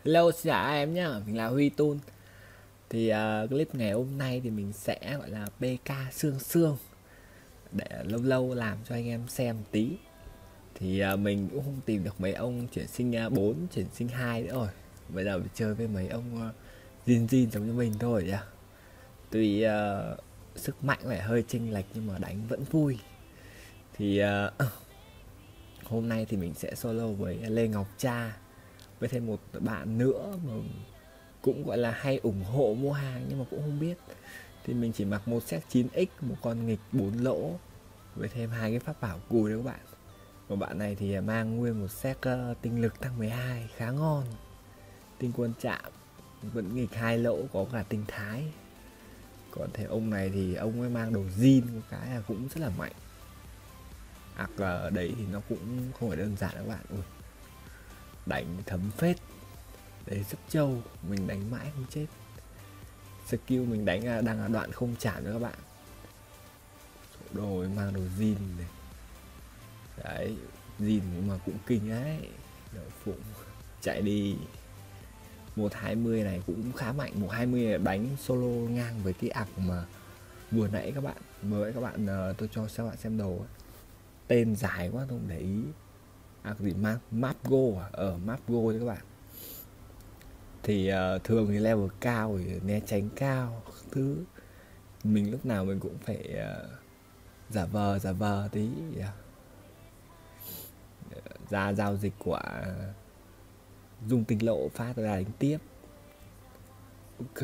Hello, xin chào em nhá, mình là Huy Tun. Thì clip ngày hôm nay thì mình sẽ gọi là PK sương sương để lâu lâu làm cho anh em xem một tí. Thì mình cũng không tìm được mấy ông chuyển sinh 4, chuyển sinh 2 nữa rồi. Bây giờ mình chơi với mấy ông Jin Jin giống như mình thôi nhá. Tuy sức mạnh phải hơi chênh lệch nhưng mà đánh vẫn vui. Thì hôm nay thì mình sẽ solo với Lê Ngọc Cha, với thêm một bạn nữa mà cũng gọi là hay ủng hộ mua hàng nhưng mà cũng không biết. Thì mình chỉ mặc một set 9x, một con nghịch 4 lỗ với thêm hai cái pháp bảo cùi đấy các bạn. Và bạn này thì mang nguyên một set tinh lực tăng 12 khá ngon. Tinh quân chạm vẫn nghịch 2 lỗ, có cả tinh thái. Còn thế ông này thì ông ấy mang đồ zin, cái là cũng rất là mạnh. Ở đấy thì nó cũng không phải đơn giản các bạn. Ui, đánh thấm phết. Đấy rất trâu, mình đánh mãi không chết. Skill mình đánh đang là đoạn không chạm nữa các bạn. Đồ mang đồ zin này. Đấy, zin nhưng mà cũng kinh ấy. Đậu phụng chạy đi. 120 này cũng khá mạnh. 120 này đánh solo ngang với cái mà vừa nãy các bạn. Vừa nãy các bạn tôi cho các bạn xem đồ ấy. Tên dài quá không để ý. Gì Mapgo à? Mapgo đấy các bạn. Thì thường thì level cao thì né tránh cao thứ, mình lúc nào mình cũng phải giả vờ tí, ra giao dịch quả dùng tinh lộ phát ra đánh tiếp. Ok,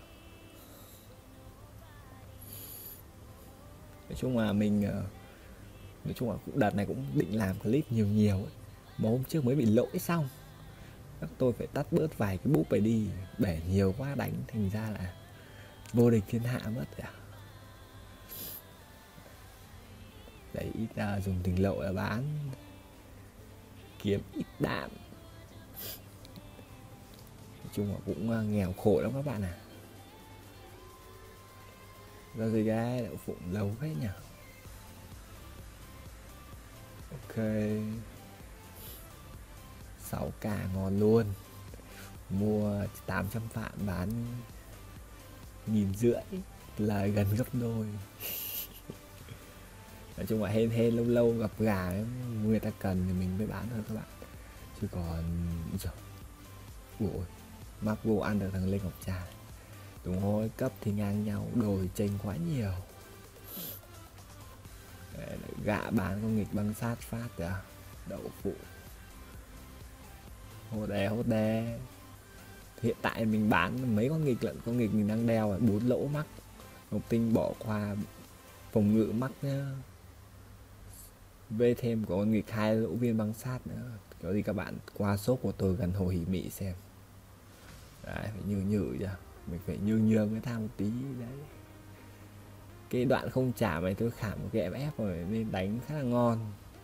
nói chung là mình đợt này cũng định làm clip nhiều ấy. Mà hôm trước mới bị lỗi xong, chắc tôi phải tắt bớt vài cái búp này đi, bể nhiều quá đánh thành ra là vô địch thiên hạ mất rồi. Đấy, ít dùng tình lộ là bán kiếm ít đạn. Nói chung là cũng nghèo khổ lắm các bạn à. Ra gì cái đậu phụng lâu hết nhỉ. Ok, 6k ngon luôn. Mua 800 vạn bán 1.500, là gần gấp đôi. Nói chung là hên lâu lâu gặp gà ấy, người ta cần thì mình mới bán thôi các bạn. Chứ còn ủa, Marco ăn được thằng Lê Ngọc Trà. Đúng rồi, cấp thì ngang nhau, đồ thì chênh quá nhiều. Gạ bán con nghịch băng sát phát rồi à? Đậu phụ hốt đè. Hiện tại mình bán mấy con nghịch lận, con nghịch mình đang đeo 4 lỗ mắc. Ngọc tinh bỏ qua phòng ngự mắc nhá. Về thêm có con nghịch 2 lỗ viên băng sát nữa. Có gì các bạn qua shop của tôi gần Hồ Hỷ Mỹ xem. Đấy, phải nhừ chứ. Mình phải nhường cái thang một tí đấy. Cái đoạn không trả này tôi khảm một cái ép rồi nên đánh khá là ngon.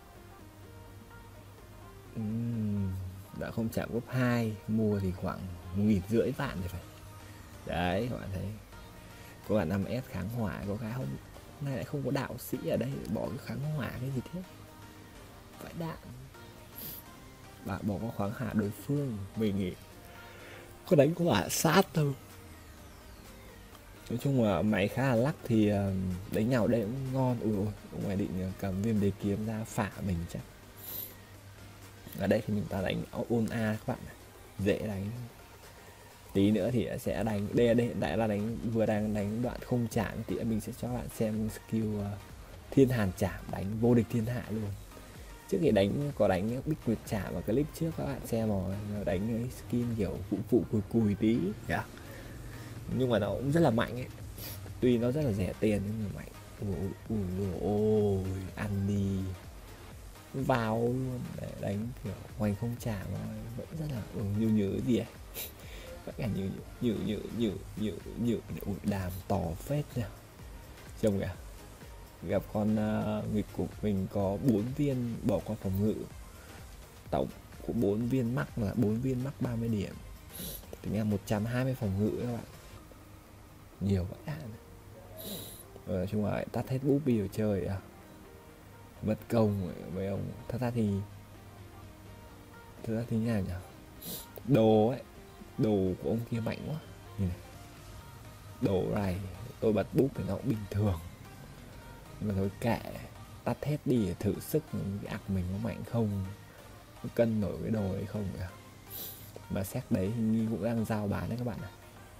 Đã không chạm gấp 2, mua thì khoảng 1.500 vạn thì phải. Đấy các bạn thấy. Có cả 5S kháng hỏa, có cái không nay lại không có đạo sĩ ở đây, bỏ cái kháng hỏa cái gì thế. Phải đạn. Bạn bỏ có khoáng hạ đối phương, mình nghĩ có đánh có hỏa sát thôi. Nói chung là máy khá là lắc thì đánh nhau đây cũng ngon. Ui ôi, ngoài định cầm viêm đế kiếm ra phả mình chắc. Ở đây thì mình ta đánh ôn A các bạn, dễ đánh. Tí nữa thì sẽ đánh, đây hiện tại là vừa đang đánh đoạn không chạm, thì mình sẽ cho các bạn xem skill thiên hàn chạm, đánh vô địch thiên hạ luôn. Trước thì đánh bích nguyệt chạm ở clip trước các bạn xem rồi, đánh cái skin kiểu phụ cùi tí, nhưng mà nó cũng rất là mạnh ấy. Tuy nó rất là rẻ tiền nhưng mà mạnh. Ôi, ăn đi vào luôn để đánh kiểu hoành không chạm thôi, vẫn rất là như gì ấy. Vẫn cả như đàm to phết nha. Trông kìa, gặp con nghịch của mình có 4 viên bỏ qua phòng ngự, tổng của 4 viên mắc là 4 viên mắc 30 điểm, tính là 120 phòng ngự các bạn, nhiều vậy à. Nói chung là tắt hết búp đi rồi chơi à, mất công mấy ông. Thật ra thì như nào nhỉ, đồ ấy Đồ của ông kia mạnh quá. Nhìn này. Đồ này tôi bật búp thì nó cũng bình thường, nhưng mà thôi kệ, tắt hết đi để thử sức cái ạc mình có mạnh không, có cân nổi cái đồ đấy không kìa. Mà xét đấy hình như cũng đang giao bán đấy các bạn ạ.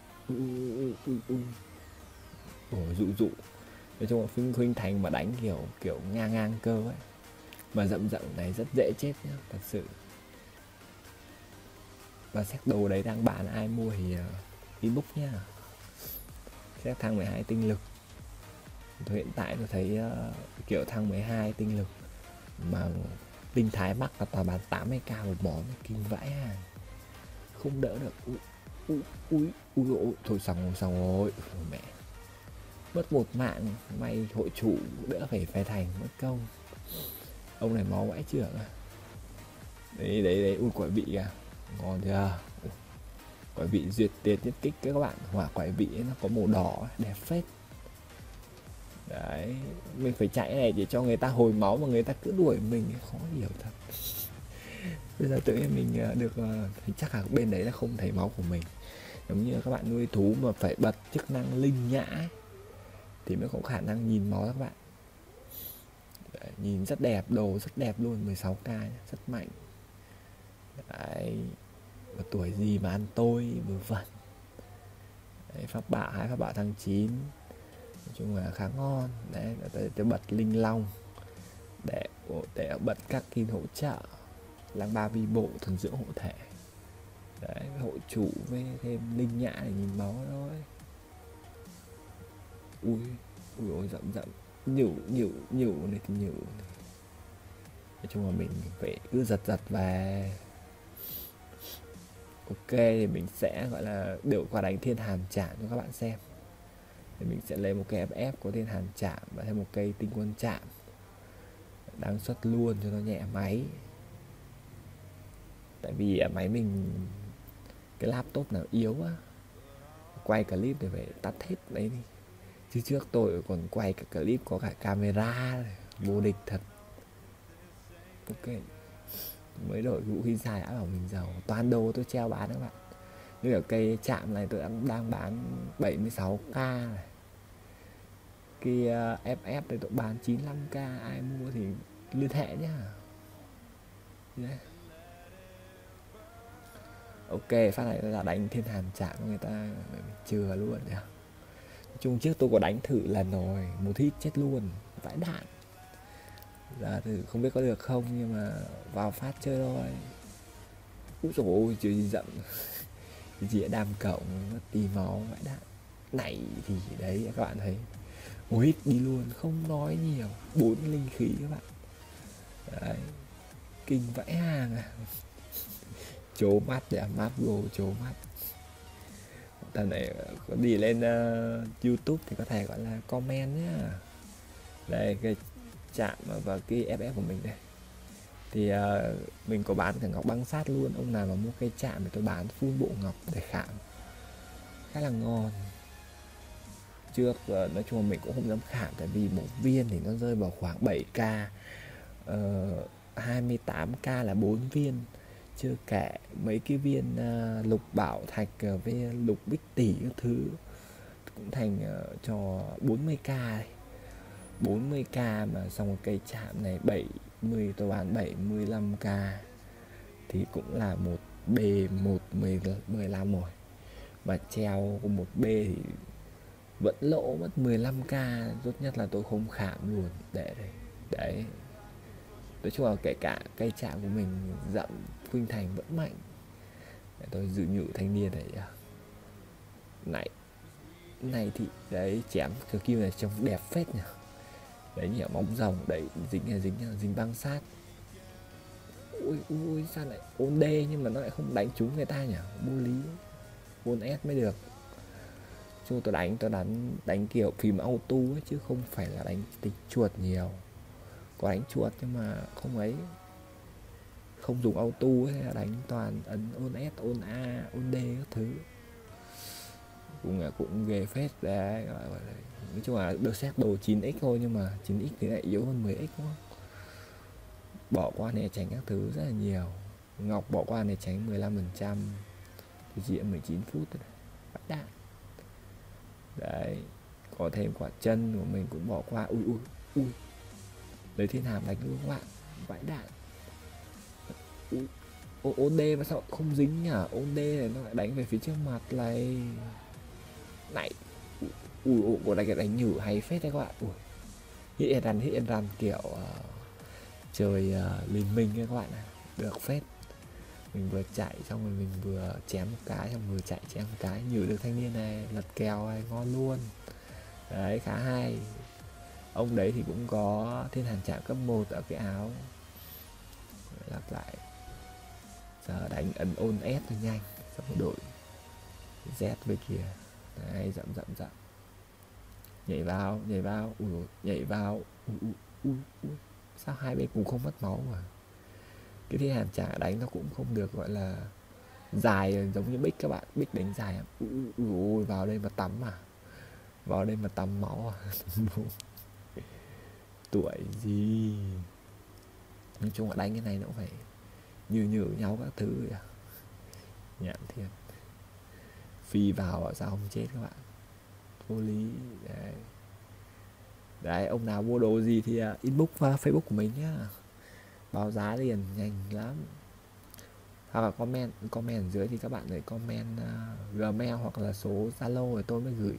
Dụ dụ. Nói chung là Khuynh Thành mà đánh kiểu ngang cơ ấy, mà rậm này rất dễ chết nhá, thật sự. Và xét đồ đấy đang bán, ai mua thì inbox nhá. Xét thăng 12 tinh lực. Hiện tại tôi thấy kiểu thăng 12 tinh lực mà tinh thái mắc là toàn bán 80k một món, kinh vãi à. Không đỡ được. Ui, thôi xong rồi. Mẹ. Mất một mạng, may hội chủ đỡ phải thành mất công. Ông này máu vãi trưởng à. Đấy, ui quả vị kìa. Ngon chưa? Quả vị duyệt tiền nhất kích các bạn. Hỏa quả vị nó có màu đỏ đẹp phết. Đấy, mình phải chạy này để cho người ta hồi máu mà người ta cứ đuổi mình, khó hiểu thật. Bây giờ tự nhiên mình được thì chắc là bên đấy là không thấy máu của mình. Giống như các bạn nuôi thú mà phải bật chức năng linh nhã ấy, thì mới có khả năng nhìn máu các bạn. Đấy, nhìn rất đẹp, đồ rất đẹp luôn, 16k rất mạnh. Đấy, và tuổi gì mà ăn tôi vừa vẩn. Đấy, pháp bảo 2 pháp bảo tháng 9, nói chung là khá ngon. Đấy, tôi bật linh long để bật các kim hỗ trợ, lang ba vi bộ, thần dưỡng hộ thể. Đấy, hộ chủ với thêm linh nhã để nhìn máu thôi. Ui rậm nhủ này thì nhủ. Nói chung là mình phải cứ giật về. Ok, thì mình sẽ gọi là đều qua đánh thiên hàn chạm cho các bạn xem. Thì mình sẽ lấy một cây FF có thiên hàn chạm và thêm một cây tinh quân chạm, đang xuất luôn cho nó nhẹ máy. Tại vì máy mình cái laptop nào yếu á, quay clip thì phải tắt hết đấy đi. Chứ trước tôi còn quay cả clip có cả camera, vô địch thật. Ok, mới đổi vũ khí dài đã bảo mình giàu. Toàn đồ tôi treo bán các bạn. Như ở cây chạm này tôi đang bán 76k này. Kia FF thì tôi bán 95k, ai mua thì liên hệ nhá. Yeah. Ok, phát này là đánh thiên hàn chạm cho người ta chừa luôn nhỉ. Chung trước tôi có đánh thử lần rồi, một hit chết luôn, vãi đạn. Giờ thì không biết có được không, nhưng mà vào phát chơi thôi. Úi dồi ôi, chơi gì giận. Chỉ đam cộng, nó tì máu, vãi đạn. Này thì đấy các bạn thấy, một hit đi luôn, không nói nhiều, 4 linh khí các bạn. Đấy, kinh vãi hàng à. Chố mắt để map go, chố mắt. Tầm này có đi lên YouTube thì có thể gọi là comment nhá. Đây cái chạm vào cái FF của mình đây. Thì mình có bán cả ngọc băng sát luôn. Ông nào mà mua cây chạm thì tôi bán full bộ ngọc để khảm, khá là ngon. Trước nói chung là mình cũng không dám khảm, tại vì một viên thì nó rơi vào khoảng 7k, 28k là 4 viên. Chưa kể mấy cái viên lục bảo thạch với lục bích tỷ các thứ cũng thành cho 40k này. 40k mà xong một cây chạm này 70, tôi bán 75k thì cũng là một B 15 rồi. Mà treo một B thì vẫn lỗ mất 15k. Tốt nhất là tôi không khảm luôn để đây. Đấy, nói chung là kể cả cây chạm của mình dặm Khuynh Thành vẫn mạnh. Để tôi dự nhủ thanh niên này. Này thì đấy, chém cái kim này trông đẹp phết nhỉ. Đấy nhỉ, móng rồng đấy, dính băng sát. Ui sao lại ôn D nhưng mà nó lại không đánh trúng người ta nhỉ, vô lý. Ôn S mới được. Chứ tôi đánh kiểu phím auto ấy, chứ không phải là đánh tính chuột nhiều. Có đánh chuột nhưng mà không ấy, không dùng auto ấy, là đánh toàn ấn ôn S, ôn A, ôn D các thứ. Cũng ghê phết đấy. Nói chung là được xét đồ 9x thôi, nhưng mà 9x thì lại yếu hơn 10x đúng không? Bỏ qua né tránh các thứ rất là nhiều. Ngọc bỏ qua né tránh 15%, Thì chỉ 19 phút thôi, vãi đạn. Đấy, có thêm quả chân của mình cũng bỏ qua. Ui, lấy thiên hàm đánh luôn các bạn, vãi đạn. Ôn đê mà sao không dính nhỉ? Ôn đê này nó lại đánh về phía trước mặt này. Này. Của này cái đánh nhử hay phết đấy các bạn. Hit and run kiểu chơi liên minh các bạn ạ. Được phết. Mình vừa chạy xong rồi mình vừa chém một cái, xong vừa chạy chém một cái, nhử được thanh niên này, lật kèo này, ngon luôn. Đấy, khá hay. Ông đấy thì cũng có thiên hàn chạm cấp 1 ở cái áo. Lặp lại. Giờ đánh ấn ôn S thôi nhanh. Xong rồi đổi Z về kìa. Đấy, dậm. Nhảy vào. Nhảy vào. Sao hai bên cùng không mất máu mà. Cái thiên hàn chạm đánh nó cũng không được gọi là dài giống như Bích các bạn. Bích đánh dài. Vào đây mà tắm à. Vào đây mà tắm máu à. Tuổi gì. Nói chung là đánh cái này nó cũng phải nhử nhau các thứ à. Nhảm thiệt. Phi vào sao không chết các bạn. Vô lý. Đấy, ông nào mua đồ gì thì inbox vào Facebook của mình nhá. Báo giá liền nhanh lắm. Hoặc là comment ở dưới thì các bạn để comment Gmail hoặc là số Zalo rồi tôi mới gửi.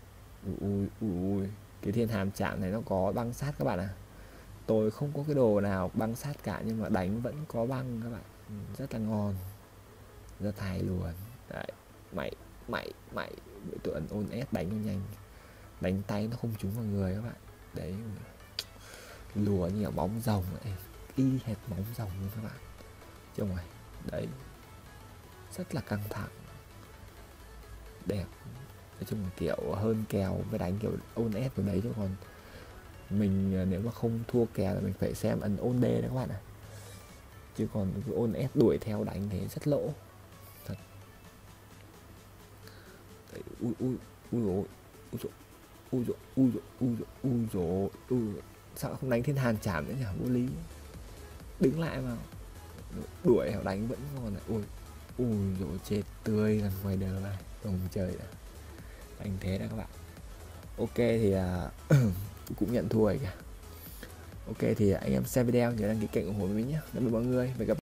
Cái thiên hàm chạm này nó có băng sát các bạn à. Tôi không có cái đồ nào băng sát cả, nhưng mà đánh vẫn có băng các bạn. Rất là ngon, rất hay luôn. Đấy, mày tụi ấn ôn S đánh nó nhanh, đánh tay nó không trúng vào người các bạn. Đấy, lùa như ở bóng rồng ấy, y hệt bóng rồng luôn các bạn. Trông này, đấy, rất là căng thẳng, đẹp. Nói chung là kiểu hơn kèo với đánh kiểu ôn S vào đấy, chứ còn mình nếu mà không thua kèo là mình phải xem ấn ôn D đấy các bạn ạ. Chứ còn cái ôn S đuổi theo đánh thì rất lỗ thật. Đấy, sao không đánh thiên hàn chảm nữa nhỉ, vô lý. Đứng lại mà đuổi họ đánh vẫn ngon này. Ui dồi, chết tươi gần ngoài đời này. Ông trời đã đánh thế đó các bạn. Ok thì cũng nhận thua rồi kìa. Ok thì anh em xem video nhớ đăng ký kênh ủng hộ mình nhé. Cảm ơn mọi người. Và gặp